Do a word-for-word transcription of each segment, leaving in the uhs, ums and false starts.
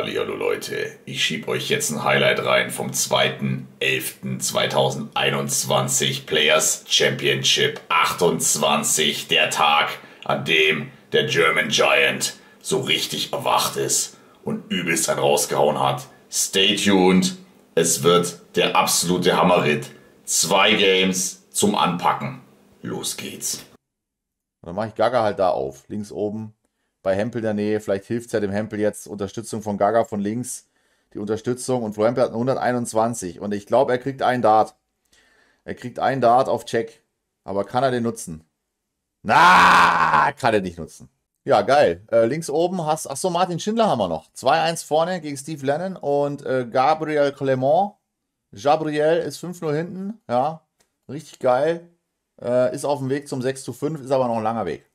Hallihallo Leute, ich schieb euch jetzt ein Highlight rein vom zweiten elften zweitausendeinundzwanzig Players Championship achtundzwanzig, der Tag, an dem der German Giant so richtig erwacht ist und übelst einen rausgehauen hat. Stay tuned, es wird der absolute Hammerritt. Zwei Games zum Anpacken. Los geht's. Dann mache ich Gaga halt da auf, links oben. Bei Hempel in der Nähe, vielleicht hilft es ja dem Hempel jetzt, Unterstützung von Gaga von links, die Unterstützung, und Flo Hempel hat eine hunderteinundzwanzig und ich glaube, er kriegt einen Dart. Er kriegt einen Dart auf Check, aber kann er den nutzen? Na, kann er nicht nutzen. Ja, geil. Äh, links oben hast, achso, Martin Schindler haben wir noch. zwei eins vorne gegen Steve Lennon und äh, Gabriel Clement. Gabriel ist fünf null hinten, ja, richtig geil. Äh, ist auf dem Weg zum sechs zu fünf, ist aber noch ein langer Weg.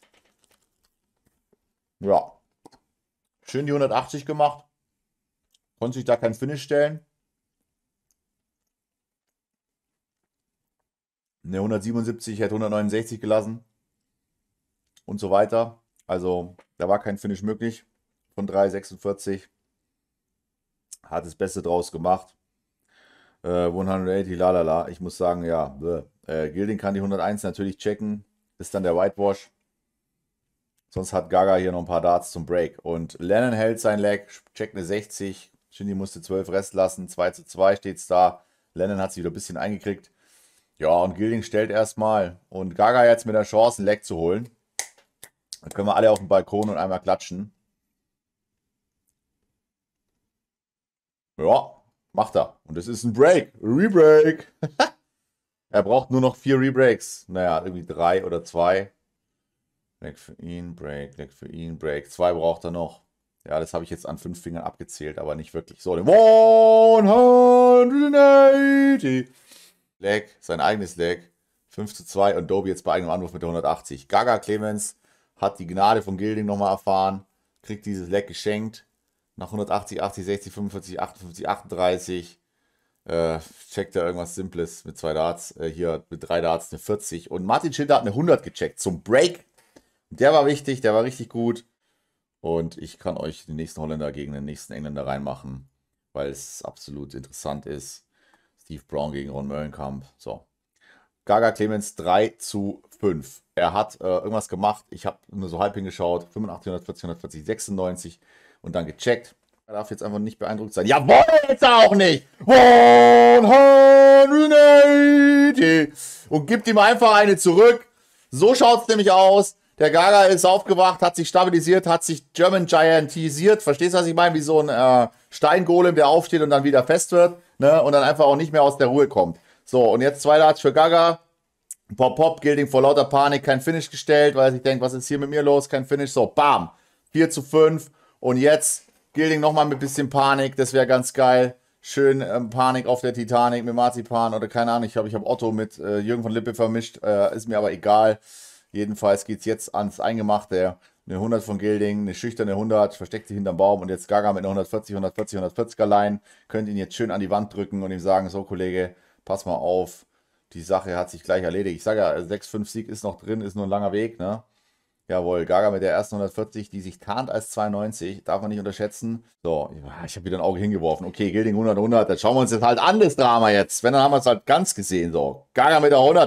Ja, schön die hundertachtzig gemacht. Konnte sich da kein Finish stellen. Ne, hundertsiebenundsiebzig hätte hundertneunundsechzig gelassen. Und so weiter. Also, da war kein Finish möglich. Von drei sechsundvierzig. Hat das Beste draus gemacht. Äh, hundertachtzig, lalala. Ich muss sagen, ja. Äh, Gilding kann die hunderteins natürlich checken. Ist dann der Whitewash. Sonst hat Gaga hier noch ein paar Darts zum Break. Und Lennon hält sein Leg, checkt eine sechzig. Shindy musste zwölf Rest lassen. zwei zu zwei steht es da. Lennon hat sich wieder ein bisschen eingekriegt. Ja, und Gilding stellt erstmal. Und Gaga jetzt mit der Chance, ein Leg zu holen. Dann können wir alle auf den Balkon und einmal klatschen. Ja, macht er. Und es ist ein Break. Rebreak. Er braucht nur noch vier Rebreaks. Naja, irgendwie drei oder zwei. Leg für ihn, Break, Leg für ihn, Break. Zwei braucht er noch. Ja, das habe ich jetzt an fünf Fingern abgezählt, aber nicht wirklich. So, den hundertachtzig. Leg, sein eigenes Leg. fünf zu zwei und Doby jetzt bei eigenem Anwurf mit der hundertachtzig. Gaga Clemens hat die Gnade von Gilding nochmal erfahren. Kriegt dieses Leg geschenkt. Nach hundertachtzig, achtzig, sechzig, fünfundvierzig, achtundfünfzig, achtunddreißig. Äh, checkt er irgendwas Simples mit zwei Darts. Äh, hier mit drei Darts eine vierzig. Und Martin Schindler hat eine hundert gecheckt zum Break. Der war wichtig, der war richtig gut. Und ich kann euch den nächsten Holländer gegen den nächsten Engländer reinmachen, weil es absolut interessant ist. Steve Brown gegen Ron Möllenkamp. So. Gaga Clemens drei zu fünf. Er hat äh, irgendwas gemacht. Ich habe nur so halb hingeschaut. fünfundachtzig, hundertvierzig, hundertvierzig, sechsundneunzig und dann gecheckt. Er darf jetzt einfach nicht beeindruckt sein. Jawohl, jetzt auch nicht. hundertachtzig. Und gibt ihm einfach eine zurück. So schaut es nämlich aus. Der Gaga ist aufgewacht, hat sich stabilisiert, hat sich German Giantisiert. Verstehst du, was ich meine? Wie so ein äh, Steingolem, der aufsteht und dann wieder fest wird, ne? Und dann einfach auch nicht mehr aus der Ruhe kommt. So, und jetzt zwei Darts für Gaga. Pop, pop, Gilding vor lauter Panik, kein Finish gestellt, weil er sich denkt, was ist hier mit mir los? Kein Finish. So, bam. vier zu fünf. Und jetzt Gilding nochmal mit bisschen Panik. Das wäre ganz geil. Schön ähm, Panik auf der Titanic mit Marzipan oder keine Ahnung. Ich glaube, ich habe Otto mit äh, Jürgen von Lippe vermischt. Äh, ist mir aber egal. Jedenfalls geht es jetzt ans Eingemachte. Eine hundert von Gilding, eine schüchterne hundert, versteckt sich hinterm Baum und jetzt Gaga mit einer hundertvierzig, hundertvierzig, hundertvierziger Line. Könnt ihn jetzt schön an die Wand drücken und ihm sagen, so Kollege, pass mal auf, die Sache hat sich gleich erledigt. Ich sage ja, sechs fünf Sieg ist noch drin, ist nur ein langer Weg, ne? Jawohl, Gaga mit der ersten hundertvierzig, die sich tarnt als zweiundneunzig, darf man nicht unterschätzen. So, ich habe wieder ein Auge hingeworfen. Okay, Gilding hundert, hundert, dann schauen wir uns jetzt halt an, das Drama jetzt. Wenn, dann haben wir es halt ganz gesehen, so. Gaga mit der hundert.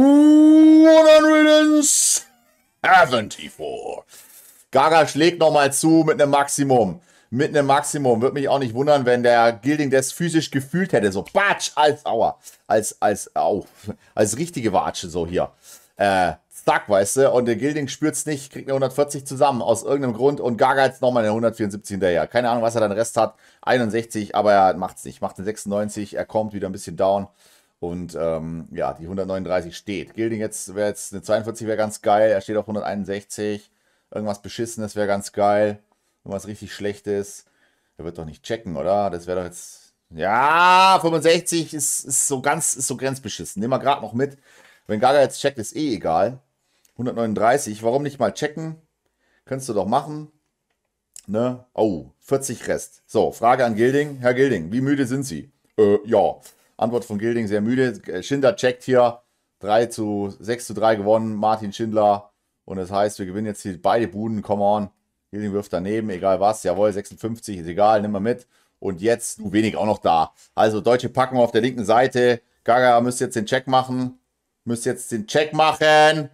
hundertvierundsiebzig. Gaga schlägt nochmal zu mit einem Maximum. Mit einem Maximum. Würde mich auch nicht wundern, wenn der Gilding das physisch gefühlt hätte. So, batsch, als, aua. Als, als, au. Als richtige Watsche, so hier. Äh, zack, weißt du. Und der Gilding spürt es nicht, kriegt eine hundertvierzig zusammen, aus irgendeinem Grund. Und Gaga jetzt nochmal eine hundertvierundsiebzig hinterher. Keine Ahnung, was er dann Rest hat. einundsechzig, aber er macht es nicht. Macht eine sechsundneunzig, er kommt wieder ein bisschen down. Und ähm, ja, die hundertneununddreißig steht. Gilding jetzt wäre jetzt eine zweiundvierzig, wäre ganz geil. Er steht auf hunderteinundsechzig. Irgendwas Beschissenes wäre ganz geil. Irgendwas richtig Schlechtes. Er wird doch nicht checken, oder? Das wäre doch jetzt. Ja, fünfundsechzig ist, ist so ganz, ist so grenzbeschissen. Nehmen wir gerade noch mit. Wenn Gaga jetzt checkt, ist eh egal. hundertneununddreißig, warum nicht mal checken? Könntest du doch machen. Ne? Oh, vierzig Rest. So, Frage an Gilding. Herr Gilding, wie müde sind Sie? Äh, ja. Antwort von Gilding, sehr müde. Schindler checkt hier. drei zu sechs zu drei gewonnen. Martin Schindler. Und das heißt, wir gewinnen jetzt hier beide Buden. Come on. Gilding wirft daneben, egal was. Jawohl, sechsundfünfzig, ist egal, nimm mal mit. Und jetzt, du wenig auch noch da. Also deutsche Packung auf der linken Seite. Gaga müsste jetzt den Check machen. Müsste jetzt den Check machen.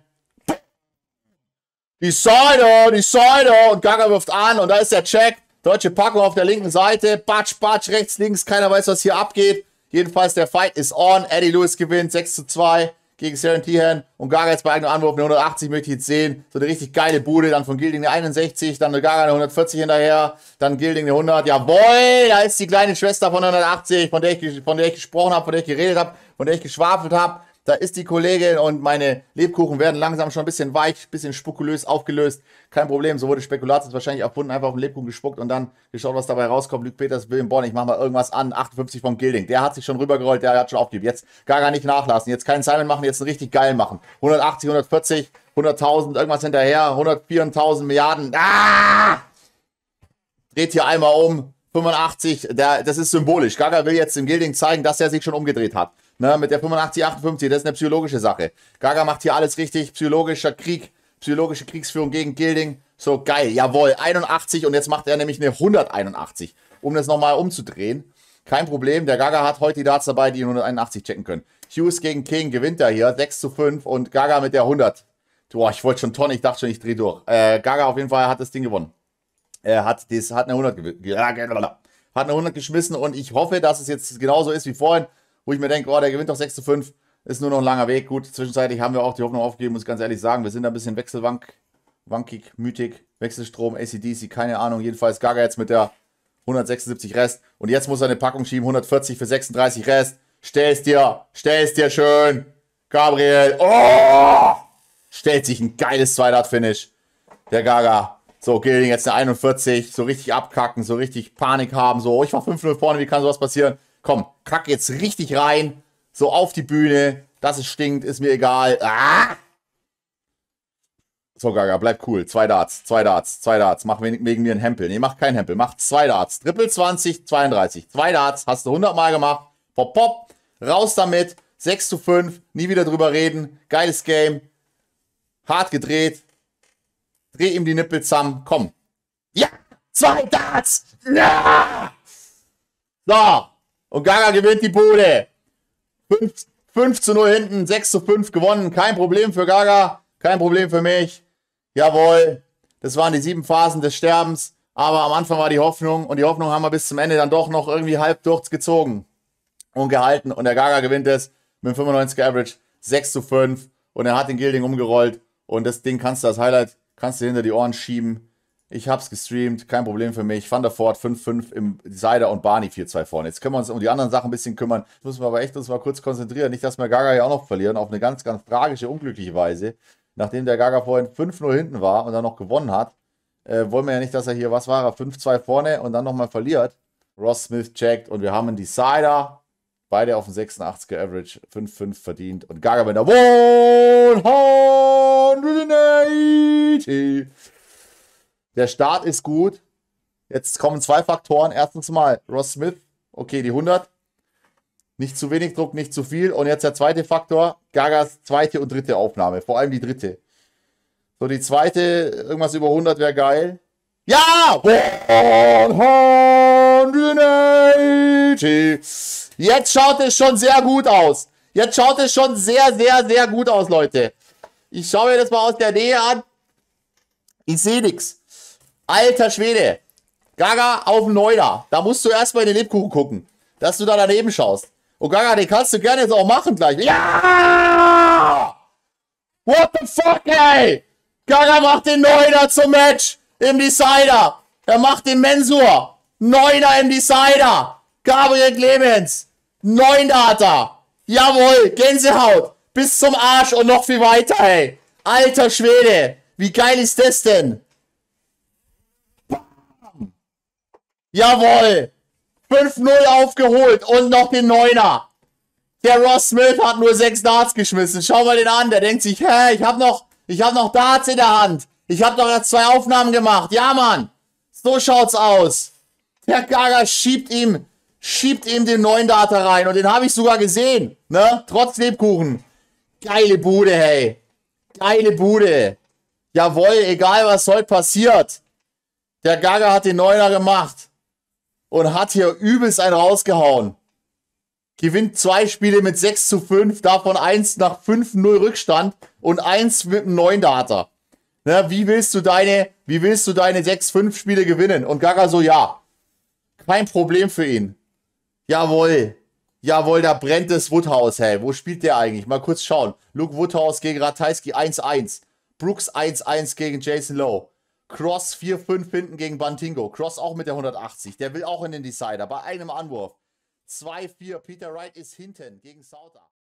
Die Seite, die Seite. Und Gaga wirft an und da ist der Check. Deutsche Packung auf der linken Seite. Batsch, batsch, rechts, links. Keiner weiß, was hier abgeht. Jedenfalls, der Fight ist on. Eddie Lewis gewinnt sechs zu zwei gegen Ceren Tihan. Und Gaga jetzt bei eigenem Anwurf eine hundertachtzig möchte ich jetzt sehen. So eine richtig geile Bude. Dann von Gilding eine einundsechzig. Dann eine Gaga eine hundertvierzig hinterher. Dann Gilding eine hundert. Jawohl, da ist die kleine Schwester von hundertachtzig, von der ich, von der ich gesprochen habe, von der ich geredet habe, von der ich geschwafelt habe. Da ist die Kollegin und meine Lebkuchen werden langsam schon ein bisschen weich, ein bisschen spukulös aufgelöst. Kein Problem, so wurde Spekulatius wahrscheinlich erfunden, einfach auf den Lebkuchen gespuckt und dann geschaut, was dabei rauskommt. Luke Peters, William Bonn, ich mach mal irgendwas an. achtundfünfzig vom Gilding. Der hat sich schon rübergerollt, der hat schon aufgegeben. Jetzt Gaga nicht nachlassen, jetzt keinen Simon machen, jetzt einen richtig geil machen. hundertachtzig, hundertvierzig, hunderttausend, irgendwas hinterher, hundertviertausend Milliarden. Ah! Dreht hier einmal um. fünfundachtzig, der, das ist symbolisch. Gaga will jetzt dem Gilding zeigen, dass er sich schon umgedreht hat. Ne, mit der fünfundachtzig, achtundfünfzig, das ist eine psychologische Sache. Gaga macht hier alles richtig, psychologischer Krieg, psychologische Kriegsführung gegen Gilding. So, geil, jawohl, einundachtzig und jetzt macht er nämlich eine hunderteinundachtzig, um das nochmal umzudrehen. Kein Problem, der Gaga hat heute die Darts dabei, die hunderteinundachtzig checken können. Hughes gegen King gewinnt er hier, sechs zu fünf und Gaga mit der hundert. Boah, ich wollte schon Tonnen, ich dachte schon, ich drehe durch. Äh, Gaga auf jeden Fall hat das Ding gewonnen. Er hat, das, hat, eine hundert hat eine hundert geschmissen und ich hoffe, dass es jetzt genauso ist wie vorhin, wo ich mir denke, oh, der gewinnt doch sechs zu fünf, ist nur noch ein langer Weg. Gut, zwischenzeitlich haben wir auch die Hoffnung aufgegeben, muss ich ganz ehrlich sagen. Wir sind da ein bisschen wechselwankig, mütig, Wechselstrom, A C D C, keine Ahnung. Jedenfalls Gaga jetzt mit der hundertsechsundsiebzig Rest. Und jetzt muss er eine Packung schieben, hundertvierzig für sechsunddreißig Rest. Stell's dir, stell's dir schön. Gabriel, oh! Stellt sich ein geiles Zweidart-Finish. Der Gaga. So, Gilding jetzt eine einundvierzig, so richtig abkacken, so richtig Panik haben, so, oh, ich war fünf null vorne, wie kann sowas passieren? Komm, kack jetzt richtig rein, so auf die Bühne, dass es stinkt, ist mir egal. Ah! So, Gaga, bleib cool, zwei Darts, zwei Darts, zwei Darts, mach wegen, wegen mir einen Hempel. Nee, mach keinen Hempel, mach zwei Darts, Triple zwanzig, zweiunddreißig, zwei Darts, hast du hundert Mal gemacht, pop, pop, raus damit, sechs zu fünf, nie wieder drüber reden, geiles Game, hart gedreht. Dreh ihm die Nippel zusammen. Komm. Ja! Zwei Darts! Ja! So. Und Gaga gewinnt die Bude. fünf zu null hinten. sechs zu fünf gewonnen. Kein Problem für Gaga. Kein Problem für mich. Jawohl. Das waren die sieben Phasen des Sterbens. Aber am Anfang war die Hoffnung. Und die Hoffnung haben wir bis zum Ende dann doch noch irgendwie halb durchgezogen. Und gehalten. Und der Gaga gewinnt es mit dem fünfundneunziger Average. sechs zu fünf. Und er hat den Gilding umgerollt. Und das Ding kannst du als Highlight kannst du hinter die Ohren schieben. Ich hab's gestreamt, kein Problem für mich. Van der Voort fünf fünf im Decider und Barney vier zwei vorne. Jetzt können wir uns um die anderen Sachen ein bisschen kümmern. Jetzt müssen wir aber echt uns mal kurz konzentrieren. Nicht, dass wir Gaga ja auch noch verlieren, auf eine ganz, ganz tragische, unglückliche Weise. Nachdem der Gaga vorhin fünf null hinten war und dann noch gewonnen hat, äh, wollen wir ja nicht, dass er hier, was war er, fünf zwei vorne und dann nochmal verliert. Ross Smith checkt und wir haben einen Decider. Beide auf dem sechsundachtziger Average, fünf fünf verdient. Und Gaga mit der hundertachtzig. Der Start ist gut. Jetzt kommen zwei Faktoren. Erstens mal Ross Smith. Okay, die hundert. Nicht zu wenig Druck, nicht zu viel. Und jetzt der zweite Faktor. Gagas zweite und dritte Aufnahme. Vor allem die dritte. So, die zweite, irgendwas über hundert wäre geil. Ja! hundertachtzig. Jetzt schaut es schon sehr gut aus. Jetzt schaut es schon sehr, sehr, sehr gut aus, Leute. Ich schaue mir das mal aus der Nähe an. Ich sehe nichts. Alter Schwede. Gaga auf dem Neuner. Da musst du erstmal in den Lebkuchen gucken. Dass du da daneben schaust. Und Gaga, den kannst du gerne jetzt auch machen gleich. Ja! What the fuck, ey? Gaga macht den Neuner zum Match. Im Decider. Er macht den Mensur. Neuner im Decider. Gabriel Clemens. Neun Data. Jawohl, Gänsehaut. Bis zum Arsch und noch viel weiter, ey. Alter Schwede. Wie geil ist das denn? Bam. Jawohl. fünf null aufgeholt und noch den Neuner. Der Ross Smith hat nur sechs Darts geschmissen. Schau mal den an. Der denkt sich, hä, ich hab noch, ich hab noch Darts in der Hand. Ich hab doch jetzt zwei Aufnahmen gemacht. Ja, Mann. So schaut's aus. Der Gaga schiebt ihm schiebt ihm den neuen Data rein. Und den habe ich sogar gesehen. Ne? Trotz Lebkuchen. Geile Bude, hey. Geile Bude. Jawohl, egal was heute passiert. Der Gaga hat den Neuner gemacht und hat hier übelst einen rausgehauen. Gewinnt zwei Spiele mit sechs zu fünf, davon eins nach fünf null Rückstand und eins mit einem neun Data. Na, wie willst du deine, wie willst du deine sechs fünf Spiele gewinnen? Und Gaga so, ja. Kein Problem für ihn. Jawohl. Jawohl, da brennt das Woodhouse, hey. Wo spielt der eigentlich? Mal kurz schauen. Luke Woodhouse gegen Ratajski eins eins. Brooks eins eins gegen Jason Lowe. Cross vier fünf hinten gegen Bantingo. Cross auch mit der hundertachtzig. Der will auch in den Decider. Bei einem Anwurf. zwei vier. Peter Wright ist hinten gegen Sauter.